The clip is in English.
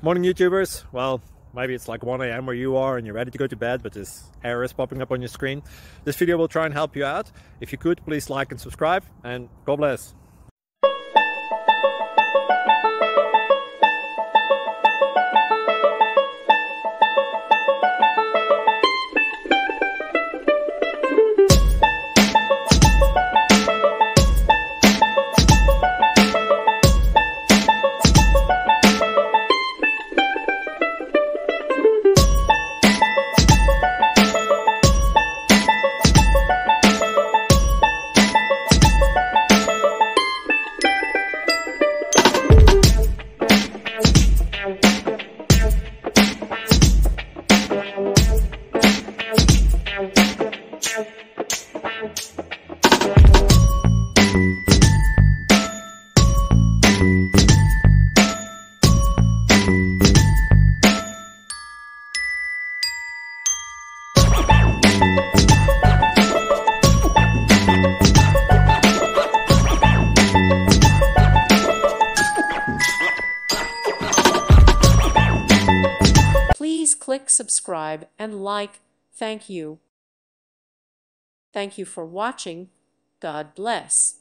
Morning YouTubers. Well, maybe it's like 1 a.m. where you are and you're ready to go to bed, but this error is popping up on your screen. This video will try and help you out. If you could, please like and subscribe, and God bless. Please click subscribe and like. Thank you. Thank you for watching. God bless.